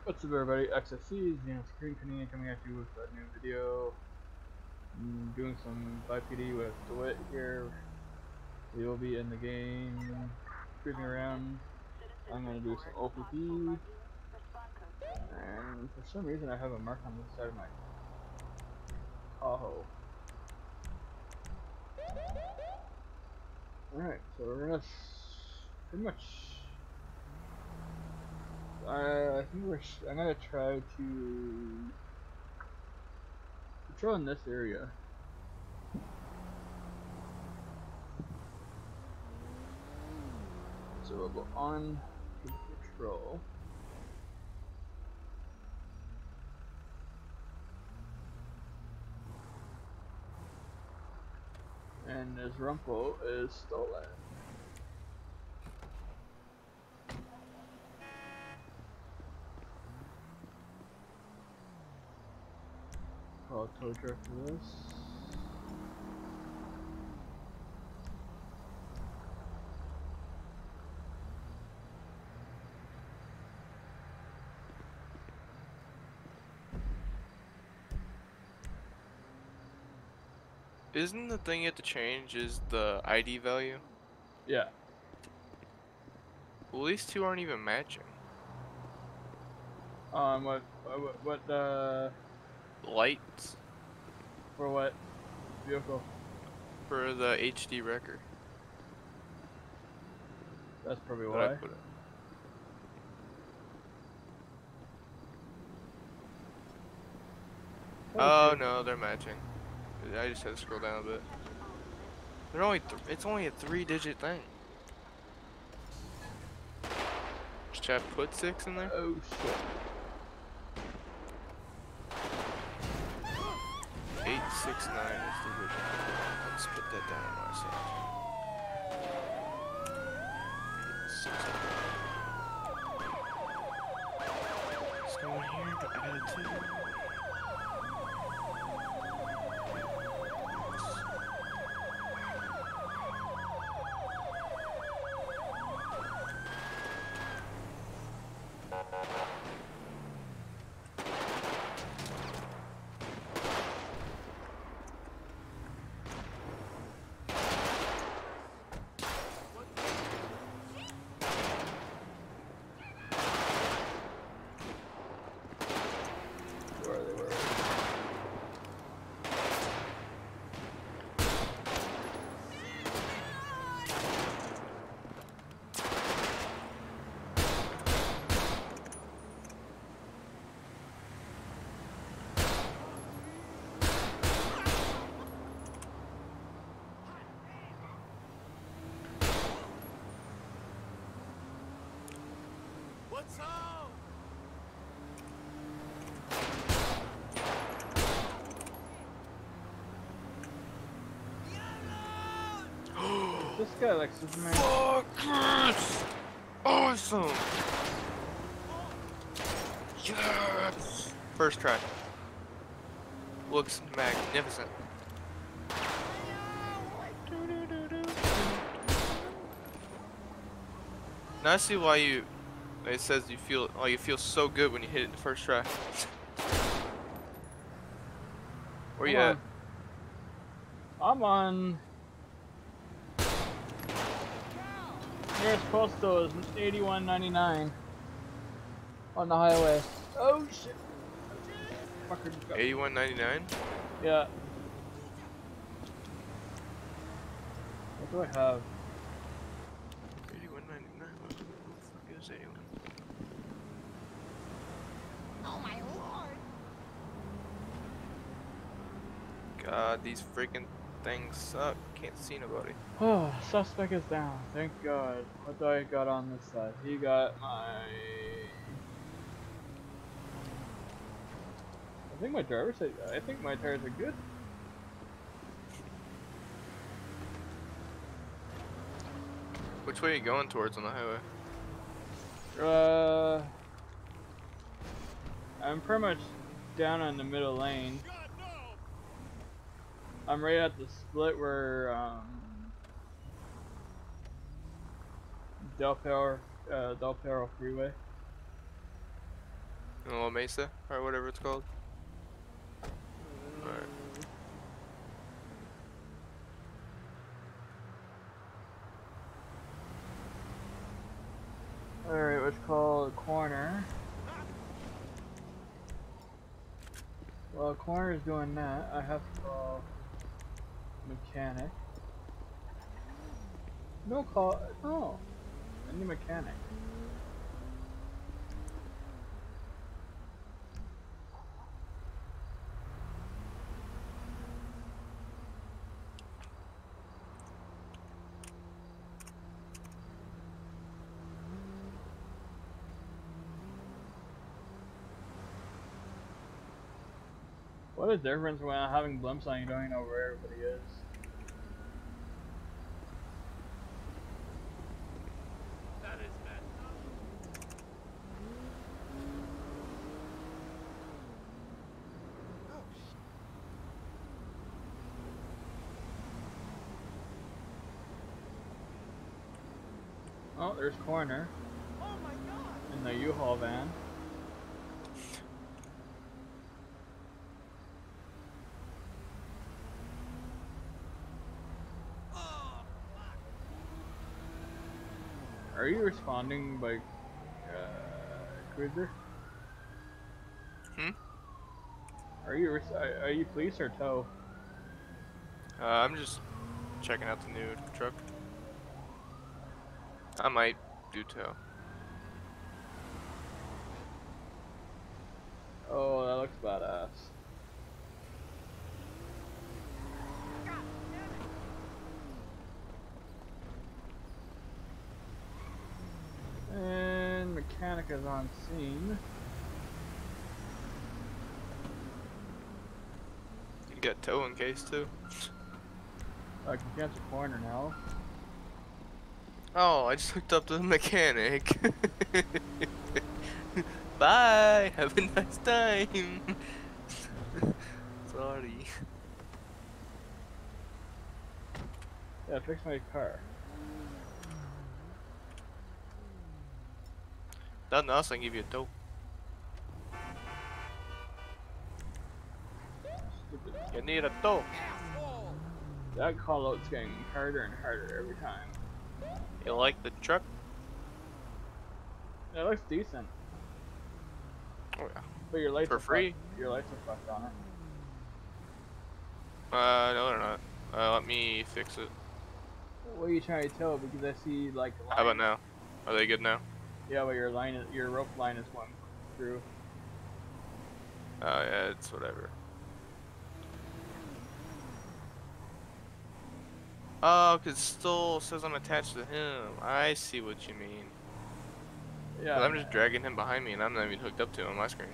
What's up everybody, XFC, Xenon Screen Canadian coming at you with a new video. I'm doing some FivePD with DeWitt here. We will be in the game, cruising around. I'm going to do some O.P.P. And for some reason I have a mark on the side of my Tahoe. Alright, so we're going to pretty much... I think I'm going to try to patrol in this area. So we'll go on to patrol. And his rumple is stolen. Call tow truck for this. Isn't the thing you have to change is the ID value? Yeah. Well, these two aren't even matching. What, Lights for what vehicle? for the HD wrecker That's probably that I why. put in. Oh no, they're matching. I just had to scroll down a bit. They're only it's only a 3-digit thing. Should I put 6 in there? Oh shit. 869 is the original. Let's put that down on my side. 869. Let's go in here to add it to. What's up? This guy like Superman. Fuck yes! Awesome! Yes! First try. Looks magnificent. Now I see why it says you feel so good when you hit it the first try. Where you at? I'm on. Nearest postal is 8199 on the highway. Oh shit! Fucker. 81.99? Yeah. What do I have? 81.99. What the fuck is 81? Oh my lord! God, these freaking things suck. Can't see nobody. Oh, suspect is down. Thank God. What do I got on this side? He got my. I think my driver's. I think my tires are good. Which way are you going towards on the highway? I'm pretty much down on the middle lane. I'm right at the split where Del Perro Freeway. little mesa or whatever it's called. Alright. Alright, let's call a corner. While corner is doing that, I have to call mechanic. No call. No. I need mechanic. What is the difference when having blimps on you don't even know where everybody is? That is messed up. Oh, shit. Oh, there's corner Oh my god. in the U-Haul van. Oh, fuck. Are you responding by cruiser? Hmm? Are you police or tow? I'm just checking out the new truck. I might do tow. Oh, that looks badass. God damn it. And mechanic is on scene. You got tow in case too. I can cancel corner now. Oh, I just hooked up to the mechanic. Bye. Have a nice time. Sorry. Yeah, fix my car. Nothing else, I can give you a tow. Stupid. You need a tow. Asshole. That call out's getting harder and harder every time. You like the truck? It looks decent. Oh yeah. But your lights For are free? fucked. Your lights are fucked on it. No they're not. Let me fix it. What are you trying to tell? Because I see like a line. How about now? Are they good now? Yeah, but your rope line is going through. Oh yeah, it's whatever. Oh, 'cause it still says I'm attached to him. I see what you mean. Yeah. 'Cause I'm just dragging him behind me and I'm not even hooked up to him on my screen.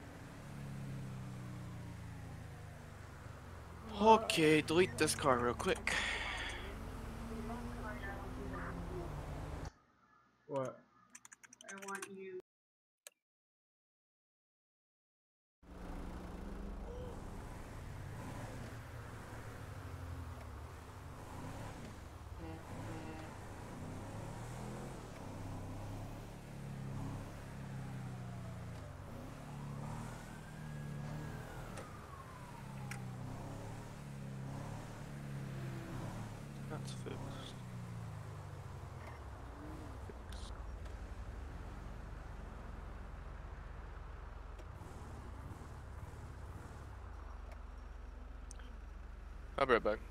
Okay, delete this car real quick. What? That's fixed. Fixed. I'll be right back.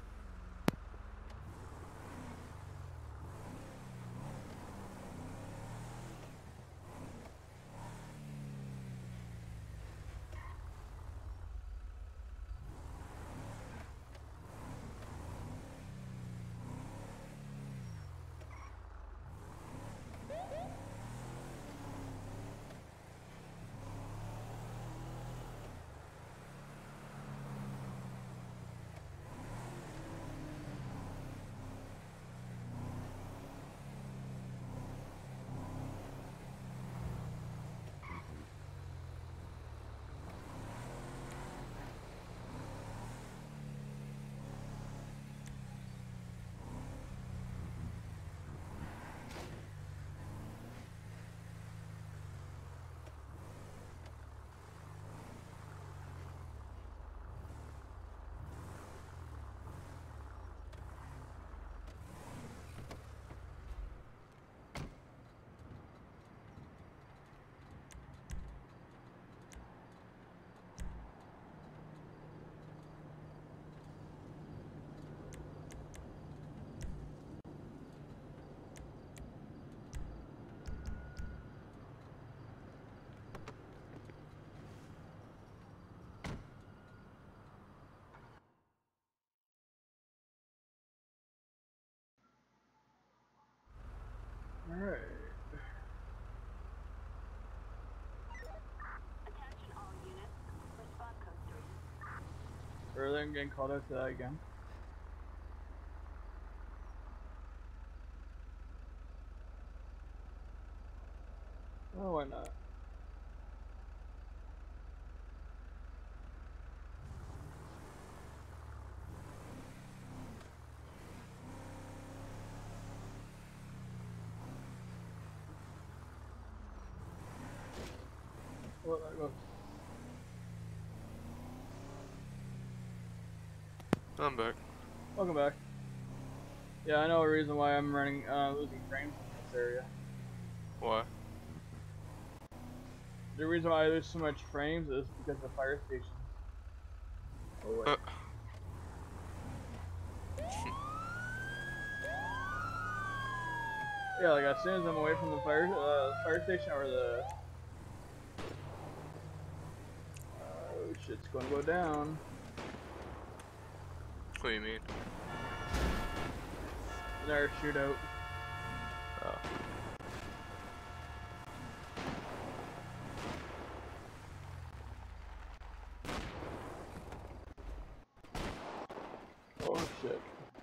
Alright. Attention all units. Respond code 3. Earlier I'm getting called out to that again. Oh, why not? Well, there goes. I'm back. Welcome back. Yeah, I know a reason why I'm running, losing frames in this area. Why? The reason why there's so much frames is because of the fire stations. Oh wait. Yeah, like as soon as I'm away from the fire station or the oh shit's gonna go down. What do you mean? Another shootout. Oh. Oh shit.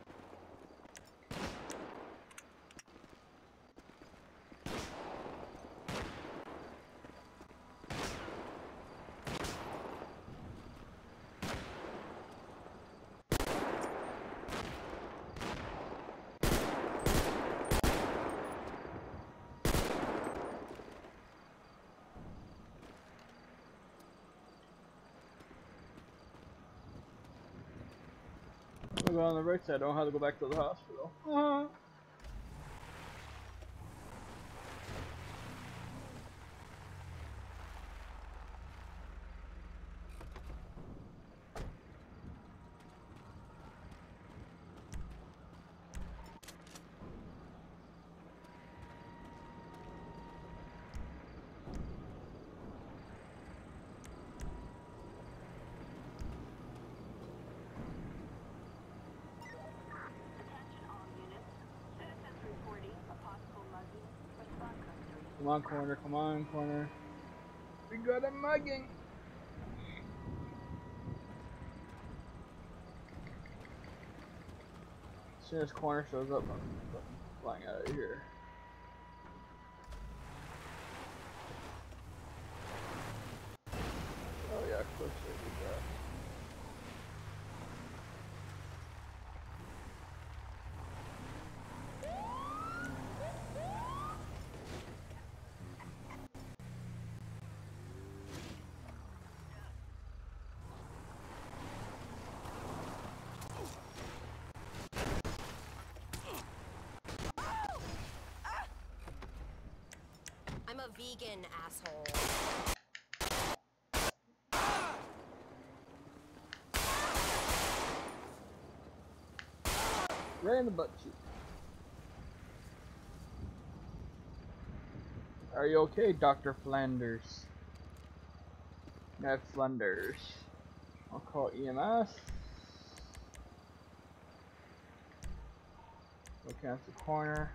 I'll go on the right side, I don't have to go back to the hospital. Attention all units. Citizens reporting a possible mugging. Respond code 3. Come on, corner, come on, corner. We got a mugging! As soon as corner shows up, I'm flying out of here. Oh yeah, of course they did that. I'm a vegan, asshole. Right in the butt cheek. Are you okay, Dr. Flanders? Ned Flanders. I'll call EMS. Go cancel corner.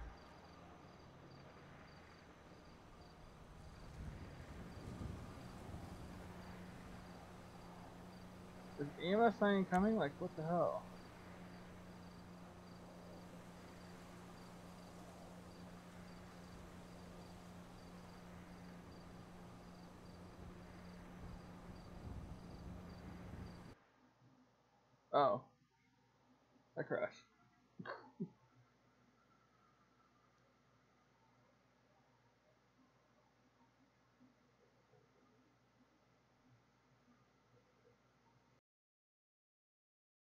Is EMS not even coming? Like, what the hell? Oh. I crashed.